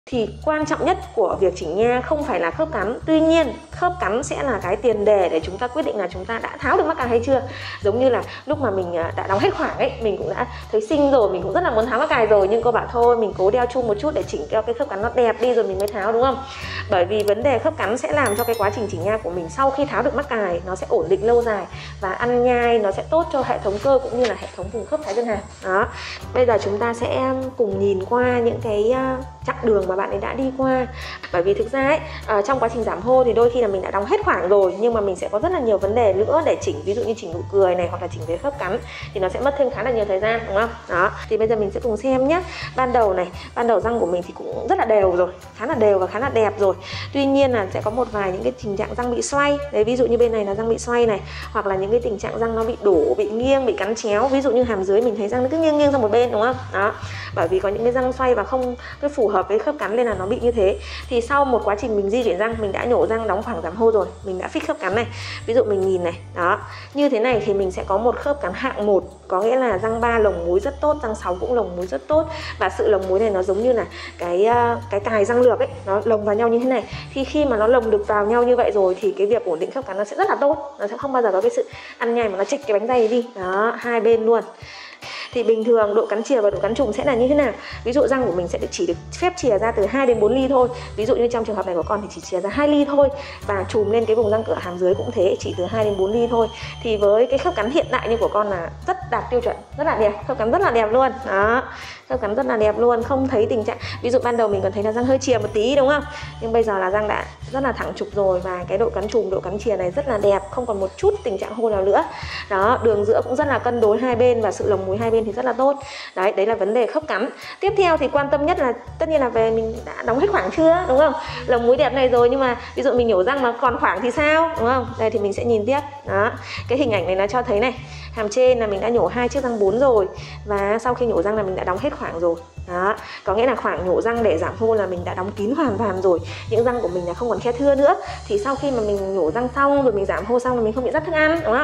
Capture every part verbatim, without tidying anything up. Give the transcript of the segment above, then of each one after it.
Thì quan trọng nhất của việc chỉnh nha không phải là khớp cắn. Tuy nhiên khớp cắn sẽ là cái tiền đề để chúng ta quyết định là chúng ta đã tháo được mắc cài hay chưa. Giống như là lúc mà mình đã đóng hết khoảng ấy, mình cũng đã thấy xinh rồi, mình cũng rất là muốn tháo mắc cài rồi, nhưng cô bảo thôi mình cố đeo chung một chút để chỉnh cho cái khớp cắn nó đẹp đi rồi mình mới tháo, đúng không? Bởi vì vấn đề khớp cắn sẽ làm cho cái quá trình chỉnh nha của mình sau khi tháo được mắc cài nó sẽ ổn định lâu dài, và ăn nhai nó sẽ tốt cho hệ thống cơ cũng như là hệ thống vùng khớp thái dương hàm. Đó. Bây giờ chúng ta sẽ cùng nhìn qua những cái chặng đường mà bạn ấy đã đi qua. Bởi vì thực ra ấy, uh, trong quá trình giảm hô thì đôi khi là mình đã đóng hết khoảng rồi, nhưng mà mình sẽ có rất là nhiều vấn đề nữa để chỉnh, ví dụ như chỉnh nụ cười này hoặc là chỉnh về khớp cắn thì nó sẽ mất thêm khá là nhiều thời gian, đúng không? Đó, thì bây giờ mình sẽ cùng xem nhé. Ban đầu này, ban đầu răng của mình thì cũng rất là đều rồi, khá là đều và khá là đẹp rồi. Tuy nhiên là sẽ có một vài những cái tình trạng răng bị xoay. Đấy, ví dụ như bên này là răng bị xoay này, hoặc là những cái tình trạng răng nó bị đổ, bị nghiêng, bị cắn chéo. Ví dụ như hàm dưới mình thấy răng nó cứ nghiêng nghiêng sang một bên, đúng không? Đó, bởi vì có những cái răng xoay và không cái phù hợp với khớp cắn nên là nó bị như thế. Thì sau một quá trình mình di chuyển răng, mình đã nhổ răng, đóng khoảng giảm hô rồi, mình đã fix khớp cắn này. Ví dụ mình nhìn này, đó, như thế này thì mình sẽ có một khớp cắn hạng một, có nghĩa là răng ba lồng múi rất tốt, răng sáu cũng lồng múi rất tốt. Và sự lồng múi này nó giống như là cái cái cài răng lược ấy, nó lồng vào nhau như thế này. Thì khi mà nó lồng được vào nhau như vậy rồi thì cái việc ổn định khớp cắn nó sẽ rất là tốt, nó sẽ không bao giờ có cái sự ăn nhai mà nó chệch cái bánh dày đi. Đó, hai bên luôn. Thì bình thường độ cắn chìa và độ cắn trùm sẽ là như thế nào? Ví dụ răng của mình sẽ chỉ được phép chìa ra từ hai đến bốn ly thôi. Ví dụ như trong trường hợp này của con thì chỉ chìa ra hai ly thôi. Và chùm lên cái vùng răng cửa hàm dưới cũng thế, chỉ từ hai đến bốn ly thôi. Thì với cái khớp cắn hiện tại như của con là rất đạt tiêu chuẩn, rất là đẹp, khớp cắn rất là đẹp luôn. Đó, khớp cắn rất là đẹp luôn, không thấy tình trạng. Ví dụ ban đầu mình còn thấy là răng hơi chìa một tí, đúng không? Nhưng bây giờ là răng đã rất là thẳng trục rồi, và cái độ cắn trùm, độ cắn chìa này rất là đẹp, không còn một chút tình trạng hô nào nữa. Đó, đường giữa cũng rất là cân đối hai bên và sự lồng múi hai bên thì rất là tốt. Đấy, đấy là vấn đề khớp cắn. Tiếp theo thì quan tâm nhất là tất nhiên là về mình đã đóng hết khoảng chưa, đúng không? Lồng múi đẹp này rồi, nhưng mà ví dụ mình nhổ răng mà còn khoảng thì sao, đúng không? Đây thì mình sẽ nhìn tiếp. Đó, cái hình ảnh này nó cho thấy này, hàm trên là mình đã nhổ hai chiếc răng bốn rồi, và sau khi nhổ răng là mình đã đóng hết khoảng rồi. Đó, có nghĩa là khoảng nhổ răng để giảm hô là mình đã đóng kín hoàn toàn rồi, những răng của mình là không còn khe thưa nữa. Thì sau khi mà mình nhổ răng xong rồi mình giảm hô xong là mình không bị rắt thức ăn, đúng không?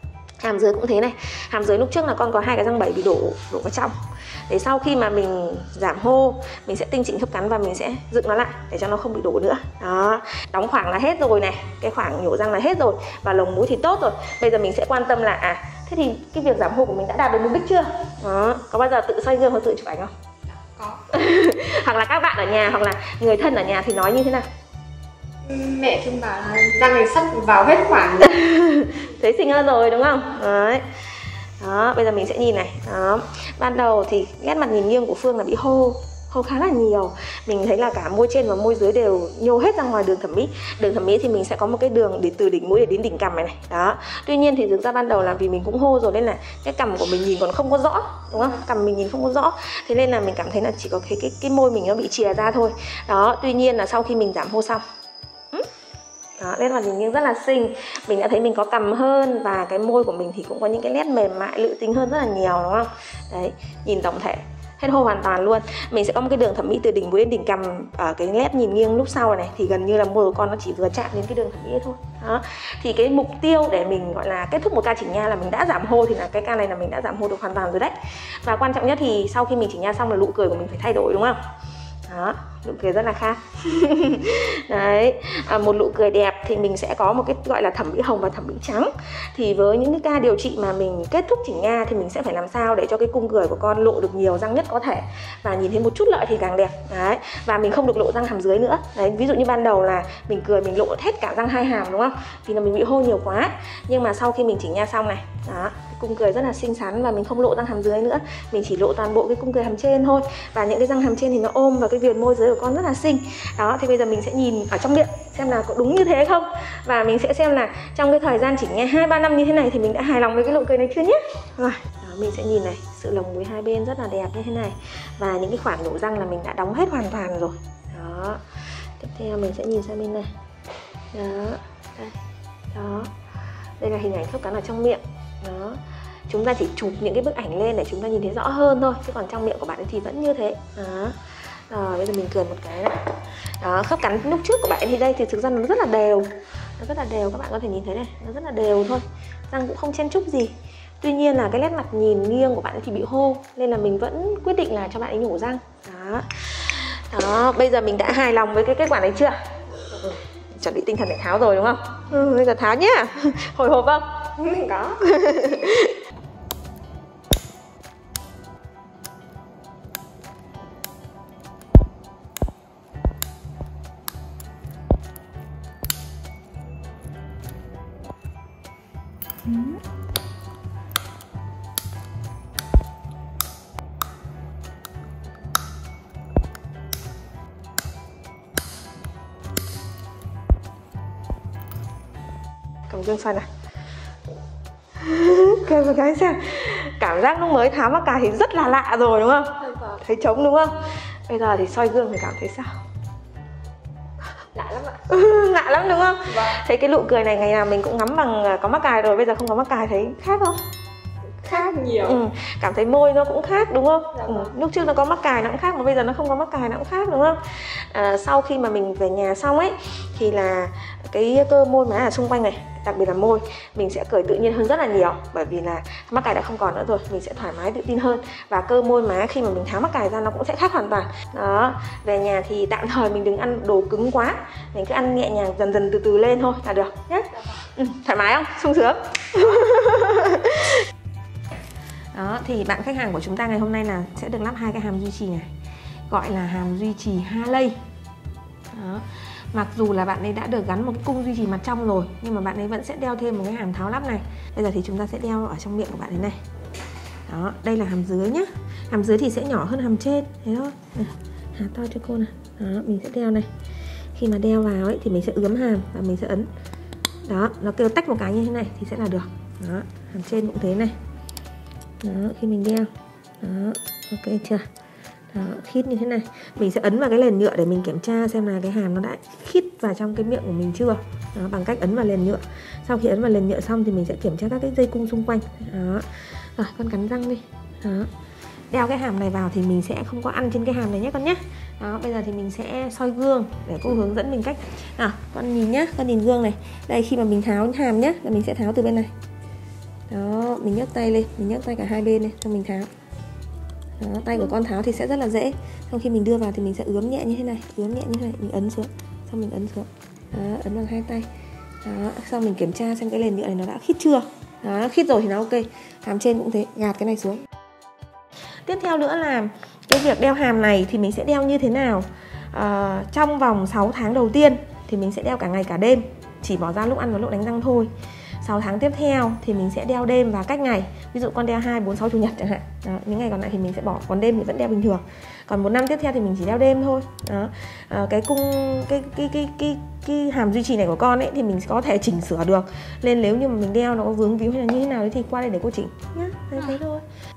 Hàm dưới cũng thế này, hàm dưới lúc trước là con có hai cái răng bảy bị đổ đổ vào trong. Để sau khi mà mình giảm hô, mình sẽ tinh chỉnh khớp cắn và mình sẽ dựng nó lại để cho nó không bị đổ nữa. Đó, đóng khoảng là hết rồi này, cái khoảng nhổ răng là hết rồi, và lồng mũi thì tốt rồi. Bây giờ mình sẽ quan tâm là à, thế thì cái việc giảm hô của mình đã đạt được mục đích chưa? Đó, có bao giờ tự soi gương hoặc tự chụp ảnh không? Có. Hoặc là các bạn ở nhà hoặc là người thân ở nhà thì nói như thế nào? Mẹ thường bảo là răng này sắp vào hết khoảng. Thấy xinh hơn rồi, đúng không? Đấy. Đó, bây giờ mình sẽ nhìn này. Đó, ban đầu thì nét mặt nhìn nghiêng của Phương là bị hô hô khá là nhiều. Mình thấy là cả môi trên và môi dưới đều nhô hết ra ngoài đường thẩm mỹ. Đường thẩm mỹ thì mình sẽ có một cái đường để từ đỉnh mũi để đến đỉnh cằm này này. Đó. Tuy nhiên thì thực ra ban đầu là vì mình cũng hô rồi nên là cái cằm của mình nhìn còn không có rõ, đúng không? Cằm mình nhìn không có rõ. Thế nên là mình cảm thấy là chỉ có cái cái cái môi mình nó bị chìa ra thôi. Đó, tuy nhiên là sau khi mình giảm hô xong, đó, nét mặt nhìn nghiêng rất là xinh. Mình đã thấy mình có cằm hơn, và cái môi của mình thì cũng có những cái nét mềm mại, lự tính hơn rất là nhiều, đúng không? Đấy, nhìn tổng thể hết hô hoàn toàn luôn. Mình sẽ có một cái đường thẩm mỹ từ đỉnh mũi đến đỉnh cằm ở cái nét nhìn nghiêng lúc sau này, thì gần như là môi của con nó chỉ vừa chạm đến cái đường thẩm mỹ thôi. Đó, thì cái mục tiêu để mình gọi là kết thúc một ca chỉnh nha là mình đã giảm hô, thì là cái ca này là mình đã giảm hô được hoàn toàn rồi đấy. Và quan trọng nhất thì sau khi mình chỉnh nha xong là nụ cười của mình phải thay đổi, đúng không? Đó, nụ cười rất là khác. Đấy, à, một nụ cười đẹp thì mình sẽ có một cái gọi là thẩm mỹ hồng và thẩm mỹ trắng. Thì với những cái ca điều trị mà mình kết thúc chỉnh nha thì mình sẽ phải làm sao để cho cái cung cười của con lộ được nhiều răng nhất có thể, và nhìn thấy một chút lợi thì càng đẹp. Đấy, và mình không được lộ răng hàm dưới nữa. Đấy, ví dụ như ban đầu là mình cười mình lộ hết cả răng hai hàm, đúng không? Vì là mình bị hô nhiều quá. Nhưng mà sau khi mình chỉnh nha xong này, đó, cung cười rất là xinh xắn và mình không lộ răng hàm dưới nữa, mình chỉ lộ toàn bộ cái cung cười hàm trên thôi, và những cái răng hàm trên thì nó ôm vào cái viền môi dưới của con rất là xinh. Đó, thì bây giờ mình sẽ nhìn ở trong miệng xem là có đúng như thế không, và mình sẽ xem là trong cái thời gian chỉnh nha hai ba năm như thế này thì mình đã hài lòng với cái nụ cười này chưa nhé. Rồi, đó, mình sẽ nhìn này, sự lồng mũi hai bên rất là đẹp như thế này, và những cái khoảng nhổ răng là mình đã đóng hết hoàn toàn rồi. Đó, tiếp theo mình sẽ nhìn sang bên này. Đó, đây, đó, đây là hình ảnh khớp cắn ở trong miệng. Đó, chúng ta chỉ chụp những cái bức ảnh lên để chúng ta nhìn thấy rõ hơn thôi, chứ còn trong miệng của bạn ấy thì vẫn như thế. Đó, rồi bây giờ mình cười một cái này. Đó, khớp cắn lúc trước của bạn thì đây thì thực ra nó rất là đều, nó rất là đều, các bạn có thể nhìn thấy này, nó rất là đều thôi, răng cũng không chen chúc gì. Tuy nhiên là cái nét mặt nhìn nghiêng của bạn ấy thì bị hô, nên là mình vẫn quyết định là cho bạn ấy nhổ răng. Đó, Đó, bây giờ mình đã hài lòng với cái kết quả này chưa? Chuẩn bị tinh thần để tháo rồi đúng không? Ừ, bây giờ tháo nhá. Hồi hộp không? Mình có. Ừ. Cầm gương xoay này. Kêu một cái xem. Cảm giác lúc mới tháo mắc cài thì rất là lạ rồi đúng không? Thấy trống đúng không? Bây giờ thì soi gương thì cảm thấy sao? Lạ lắm ạ. Lạ lắm đúng không? Vâng. Thấy cái nụ cười này ngày nào mình cũng ngắm bằng có mắc cài rồi, bây giờ không có mắc cài thấy khác không? Khác nhiều. Ừ, cảm thấy môi nó cũng khác đúng không? Dạ Ừ, vâng. lúc trước nó có mắc cài nó cũng khác mà bây giờ nó không có mắc cài nó cũng khác đúng không? À, sau khi mà mình về nhà xong ấy thì là cái cơ môi má ở xung quanh này, đặc biệt là môi, mình sẽ cười tự nhiên hơn rất là nhiều, bởi vì là mắc cài đã không còn nữa rồi, mình sẽ thoải mái tự tin hơn, và cơ môi má khi mà mình tháo mắc cài ra nó cũng sẽ khác hoàn toàn. Đó, về nhà thì tạm thời mình đừng ăn đồ cứng quá, mình cứ ăn nhẹ nhàng dần dần từ từ lên thôi là được nhé. Ừ, thoải mái không? Sung sướng. Đó, thì bạn khách hàng của chúng ta ngày hôm nay là sẽ được lắp hai cái hàm duy trì này, gọi là hàm duy trì Harley. Đó. Mặc dù là bạn ấy đã được gắn một cái cung duy trì mặt trong rồi, nhưng mà bạn ấy vẫn sẽ đeo thêm một cái hàm tháo lắp này. Bây giờ thì chúng ta sẽ đeo ở trong miệng của bạn ấy này. Đó, đây là hàm dưới nhá. Hàm dưới thì sẽ nhỏ hơn hàm trên, thế thôi. Hả to cho cô này. Đó, mình sẽ đeo này. Khi mà đeo vào ấy thì mình sẽ ướm hàm và mình sẽ ấn. Đó, nó kêu tách một cái như thế này thì sẽ là được. Đó, hàm trên cũng thế này. Đó, khi mình đeo. Đó, ok chưa? Đó, khít như thế này. Mình sẽ ấn vào cái nền nhựa để mình kiểm tra xem là cái hàm nó đã khít vào trong cái miệng của mình chưa. Đó, bằng cách ấn vào nền nhựa. Sau khi ấn vào nền nhựa xong thì mình sẽ kiểm tra các cái dây cung xung quanh. Đó. Rồi, con cắn răng đi. Đó. Đeo cái hàm này vào thì mình sẽ không có ăn trên cái hàm này nhé con nhé. Đó, bây giờ thì mình sẽ soi gương để cô hướng dẫn mình cách. Nào, con nhìn nhá, con nhìn gương này. Đây, khi mà mình tháo hàm nhá, là mình sẽ tháo từ bên này. Đó, mình nhấc tay lên, mình nhấc tay cả hai bên này, xong mình tháo. Đó, tay của con tháo thì sẽ rất là dễ. Sau khi mình đưa vào thì mình sẽ ướm nhẹ như thế này, ướm nhẹ như thế này, mình ấn xuống, xong mình ấn xuống. Đó, ấn bằng hai tay. Đó, xong mình kiểm tra xem cái nền nhựa này nó đã khít chưa. Đó, nó khít rồi thì nó ok. Hàm trên cũng thế, gạt cái này xuống. Tiếp theo nữa là cái việc đeo hàm này thì mình sẽ đeo như thế nào? À, trong vòng sáu tháng đầu tiên thì mình sẽ đeo cả ngày cả đêm, chỉ bỏ ra lúc ăn và lúc đánh răng thôi. sáu tháng tiếp theo thì mình sẽ đeo đêm và cách ngày. Ví dụ con đeo hai, bốn, sáu, chủ nhật chẳng hạn. Đó, những ngày còn lại thì mình sẽ bỏ, còn đêm thì vẫn đeo bình thường. Còn một năm tiếp theo thì mình chỉ đeo đêm thôi. Đó. À, cái cung cái cái cái cái cái hàm duy trì này của con ấy thì mình có thể chỉnh sửa được. Nên nếu như mà mình đeo nó có vướng víu hay là như thế nào đấy thì qua đây để cô chỉnh nhá. Thế, thế thôi.